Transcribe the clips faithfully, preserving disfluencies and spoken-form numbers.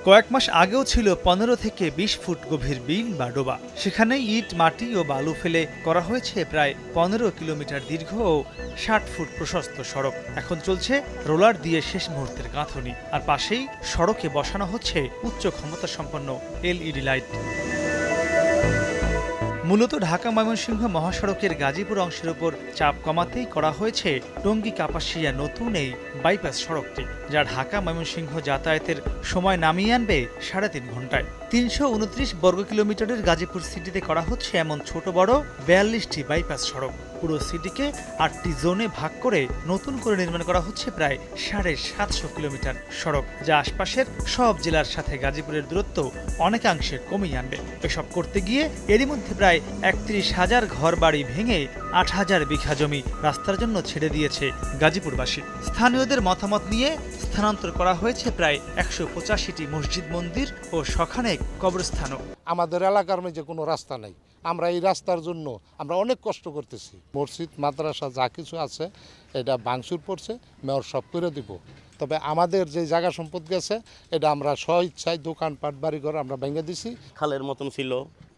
কয়েক মাস আগেও ছিল পনেরো থেকে বিশ ফুট গভীর বিল বা ডোবা। সেখানে ইট, মাটি ও বালু ফেলে করা হয়েছে প্রায় পনেরো কিলোমিটার দীর্ঘ ও ষাট ফুট প্রশস্ত সড়ক। এখন চলছে রোলার দিয়ে শেষ মুহূর্তের গাঁথনি, আর পাশেই সড়কে বসানো হচ্ছে উচ্চ ক্ষমতা সম্পন্ন এলইডি লাইট। মূলত ঢাকা ময়মনসিংহ মহাসড়কের গাজীপুর অংশের উপর চাপ কমাতেই করা হয়েছে টঙ্গী কাপাসিয়া নতুন এই বাইপাস সড়কটি, যা ঢাকা ময়মনসিংহ যাতায়াতের সময় নামিয়ে আনবে সাড়ে তিন ঘন্টায়। তিনশো উনত্রিশ বর্গ কিলোমিটারের গাজীপুর সিটিতে করা হচ্ছে এমন ছোট বড় বিয়াল্লিশটি বাইপাস সড়ক। পুরো সিটিকে আটটি জোনে ভাগ করে নতুন করে নির্মাণ করা হচ্ছে প্রায় সাড়ে সাতশো কিলোমিটার সড়ক, যা আশপাশের সব জেলার সাথে গাজীপুরের দূরত্ব অনেকাংশে কমিয়ে আনবে। এসব করতে গিয়ে এরই মধ্যে প্রায় একত্রিশ হাজার ঘর বাড়ি ভেঙে আট হাজার বিঘা জমি রাস্তার জন্য ছেড়ে দিয়েছে গাজীপুরবাসী। স্থানীয়দের মতামত নিয়ে স্থানান্তর করা হয়েছে প্রায় একশো পঁচাশিটি মসজিদ, মন্দির ও শখানেক কবরস্থানও। আমাদের এলাকার মধ্যে কোনো রাস্তা নেই, আমরা এই রাস্তার জন্য আমরা অনেক কষ্ট করতেছি। মসজিদ, মাদ্রাসা যা কিছু আছে এটা ভাঙচুর পড়ছে, মেয়র সব করে দিব। তবে আমাদের যে জায়গা সম্পদ গেছে এটা আমরা স্ব ইচ্ছায় দোকানপাট, বাড়িঘর আমরা ভেঙে দিছি। খালের মতন ছিল,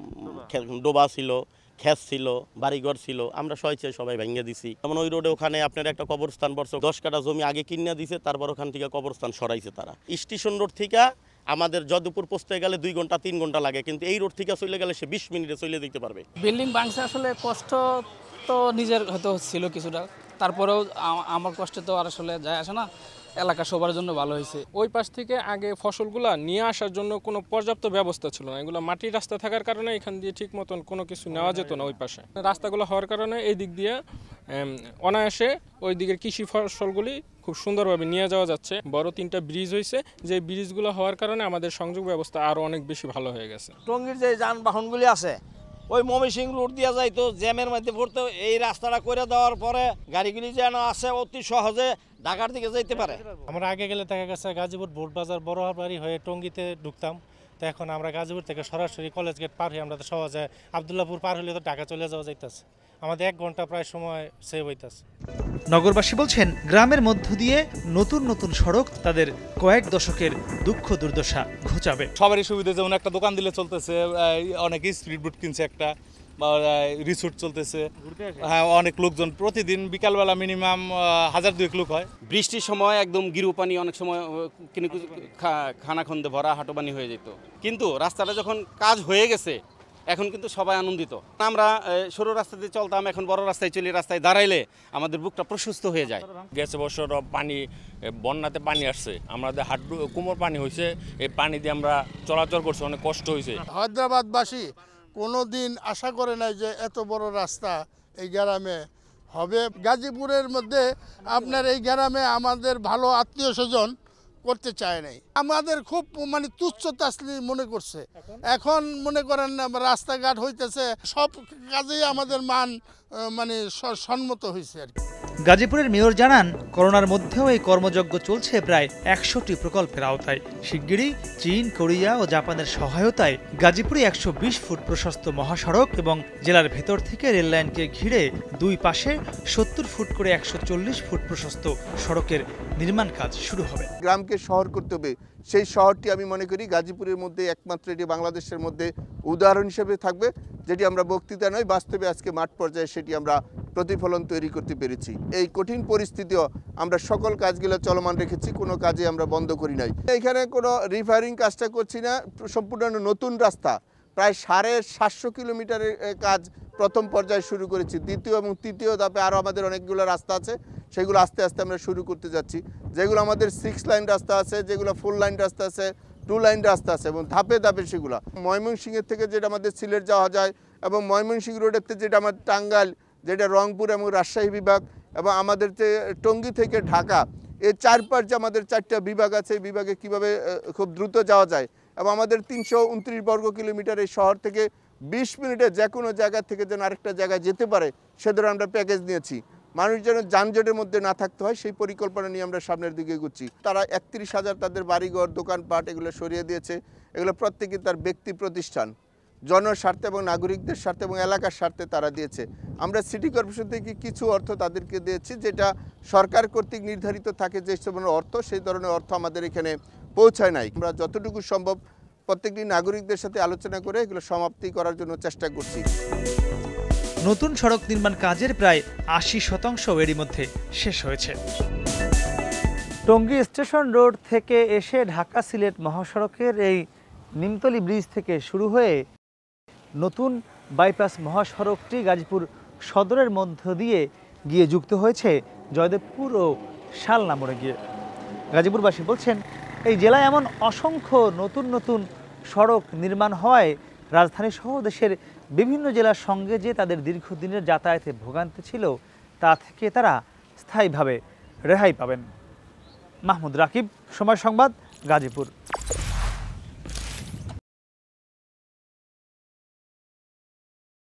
ডোবা ছিল, ক্ষেত ছিল, বাড়িঘর ছিল, আমরা স্বেচ্ছায় সবাই ভেঙে দিছি। যেমন ওই রোডে ওখানে আপনার একটা কবরস্থান পড়ছে, দশ কাঠা জমি আগে কিনে দিছে, তারপর ওখান থেকে কবরস্থান সরাইছে তারা। স্টেশন রোড থেকে আমাদের যদুপুর পৌঁছতে গেলে দুই ঘন্টা তিন ঘন্টা লাগে, কিন্তু এই রোড থেকে চলে গেলে সে বিশ মিনিটে চলে দিতে পারবে। বিল্ডিং ভাঙছে, আসলে কষ্ট তো নিজের হয়তো ছিল কিছুটা, তারপরেও আমার কষ্ট তো আর আসলে যায় আসে না, এলাকা সবার জন্য ভালো হয়েছে। ওই পাশ থেকে আগে ফসলগুলা নিয়ে আসার জন্য কোনো পর্যাপ্ত ব্যবস্থা ছিল না, এগুলো মাটির রাস্তা থাকার কারণে এখান দিয়ে ঠিক মতন কোনো কিছু নেওয়া যেত না। ওই পাশে রাস্তাগুলো হওয়ার কারণে এই দিক দিয়ে অনায়াসে ওই দিকের কৃষি ফসলগুলি খুব সুন্দরভাবে নিয়ে যাওয়া যাচ্ছে। বড় তিনটা ব্রিজ হয়েছে, যে ব্রিজগুলো হওয়ার কারণে আমাদের সংযোগ ব্যবস্থা আরও অনেক বেশি ভালো হয়ে গেছে। টঙ্গীর যে যানবাহনগুলি আছে ওই ময়মনসিংহ রোড দিয়ে যাইতো, জ্যামের মধ্যে পড়তো। এই রাস্তাটা করে দেওয়ার পরে গাড়িগুলি যেন আছে অতি সহজে ঢাকার দিকে যাইতে পারে। আমরা আগে গেলে দেখা গেছে গাজীপুর বোট বাজার বড় বাড়ি হয়ে টঙ্গীতে ঢুকতাম, তো এখন আমরা গাজীপুর থেকে সরাসরি কলেজ গেট পার হয়ে আমরা তো সহজে আবদুল্লাপুর পার হলে তো ঢাকা চলে যাওয়া যাইতেছে। আমাদের এক ঘন্টা প্রায় সময় সেভ হইতেছে। নগরবাসী বলছেন, গ্রামের মধ্য দিয়ে নতুন নতুন সড়ক তাদের কয়েক দশকের দুঃখ দুর্দশা ঘোচাবে। সবারই সুবিধা, যেমন একটা দোকান দিলে চলতেছে, অনেকেই স্ট্রিট ফুড কিনছে, একটা রিসোর্ট চলতেছে। হ্যাঁ, অনেক লোকজন প্রতিদিন বিকালবেলা মিনিমাম হাজার দুয়েক লোক হয়। বৃষ্টির সময় একদম গিরু পানি, অনেক সময় খানাখন্দে ভরা হাঁটুপানি হয়ে যেত, কিন্তু রাস্তাটা যখন কাজ হয়ে গেছে এখন কিন্তু সবাই আনন্দিত। আমরা সরু রাস্তা দিয়ে চলতাম, এখন বড় রাস্তায় চলি, রাস্তায় দাঁড়াইলে আমাদের বুকটা প্রশস্ত হয়ে যায়। গেছে বছর পানি, বন্যাতে পানি আসছে, আমাদের হাট কোমর পানি হয়েছে, এই পানি দিয়ে আমরা চলাচল করছি, অনেক কষ্ট হয়েছে। হায়দ্রাবাদবাসী কোনো দিন আশা করে নাই যে এত বড় রাস্তা এই গ্রামে হবে। গাজীপুরের মধ্যে আপনার এই গ্রামে আমাদের ভালো আত্মীয় স্বজন করতে চায় নাই, আমাদের খুব মানে তুচ্ছ তাছলি মনে করছে। এখন মনে করেন রাস্তাঘাট হইতেছে, সব কাজেই আমাদের মান মানে সম্মত হয়েছে আর কি। গাজীপুরের মেয়র জানান, করোনার মধ্যেও এই কর্মযজ্ঞ চলছে প্রায় একশোটি প্রকল্পের আওতায়। শিগগিরই চীন, কোরিয়া ও জাপানের সহায়তায় গাজীপুরে একশো বিশ ফুট প্রশস্ত মহাসড়ক এবং জেলার ভেতর থেকে রেললাইনকে ঘিরে দুই পাশে সত্তর ফুট করে একশো চল্লিশ ফুট প্রশস্ত সড়কের নির্মাণ কাজ শুরু হবে। গ্রামকে শহর করতে হবে, সেই শহরটি আমি মনে করি গাজীপুরের মধ্যে একমাত্র এটি বাংলাদেশের মধ্যে উদাহরণ হিসেবে থাকবে, যেটি আমরা বক্তৃতা নয়, বাস্তবে আজকে মাঠ পর্যায়ে সেটি আমরা প্রতিফলন তৈরি করতে পেরেছি। এই কঠিন পরিস্থিতিও আমরা সকল কাজগুলো চলমান রেখেছি, কোনো কাজে আমরা বন্ধ করি নাই। এখানে কোনো রিফায়ারিং কাজটা করছি না, সম্পূর্ণ নতুন রাস্তা, প্রায় সাড়ে সাতশো কিলোমিটারের কাজ প্রথম পর্যায়ে শুরু করেছি। দ্বিতীয় এবং তৃতীয় ধাপে আরও আমাদের অনেকগুলো রাস্তা আছে, সেগুলো আস্তে আস্তে আমরা শুরু করতে যাচ্ছি। যেগুলো আমাদের সিক্স লাইন রাস্তা আছে, যেগুলো ফোর লাইন রাস্তা আছে, টু লাইন রাস্তা আছে, এবং ধাপে ধাপে সেগুলো ময়মনসিংহের থেকে যেটা আমাদের সিলেট যাওয়া যায়, এবং ময়মনসিংহ রোডের থেকে যেটা আমাদের টাঙ্গাইল, যেটা রংপুর এবং রাজশাহী বিভাগ, এবং আমাদের যে টঙ্গী থেকে ঢাকা, এই চারপাশ যে আমাদের চারটা বিভাগ আছে, এই বিভাগে কীভাবে খুব দ্রুত যাওয়া যায়। এবং আমাদের তিনশো উনত্রিশ বর্গ কিলোমিটার এই শহর থেকে বিশ মিনিটে যে কোনো জায়গা থেকে যেন আরেকটা জায়গায় যেতে পারে, সে ধরে আমরা প্যাকেজ নিয়েছি। মানুষ যেন যানজটের মধ্যে না থাকতে হয়, সেই পরিকল্পনা নিয়ে আমরা সামনের দিকে এগোচ্ছি। তারা একত্রিশ হাজার তাদের বাড়িঘর, দোকানপাট এগুলো সরিয়ে দিয়েছে। এগুলো প্রত্যেকে তার ব্যক্তি প্রতিষ্ঠান, জনস্বার্থে এবং নাগরিকদের স্বার্থে এবং এলাকার স্বার্থে তারা দিয়েছে। আমরা সিটি কর্পোরেশন থেকে কিছু অর্থ তাদেরকে দিয়েছি, যেটা সরকার কর্তৃক নির্ধারিত থাকে যে ধরনের অর্থ, সেই ধরনের অর্থ আমাদের এখানে পৌঁছায় নাই। আমরা যতটুকু সম্ভব প্রত্যেকটি নাগরিকদের সাথে আলোচনা করে এগুলো সমাপ্তি করার জন্য চেষ্টা করছি। নতুন সড়ক নির্মাণ কাজের প্রায় আশি শতাংশ এরই মধ্যে শেষ হয়েছে। টঙ্গী স্টেশন রোড থেকে এসে ঢাকা সিলেট মহাসড়কের এই নিমতলী ব্রিজ থেকে শুরু হয়ে নতুন বাইপাস মহাসড়কটি গাজীপুর সদরের মধ্য দিয়ে গিয়ে যুক্ত হয়েছে জয়দেবপুর ও শালনা মোড়ে গিয়ে। গাজীপুরবাসী বলছেন, এই জেলায় এমন অসংখ্য নতুন নতুন সড়ক নির্মাণ হওয়ায় রাজধানী সহ দেশের বিভিন্ন জেলার সঙ্গে যে তাদের দীর্ঘদিনের যাতায়াতে ভোগান্তি ছিল, তা থেকে তারা স্থায়ীভাবে রেহাই পাবেন। মাহমুদ রাকিব, সময় সংবাদ, গাজীপুর।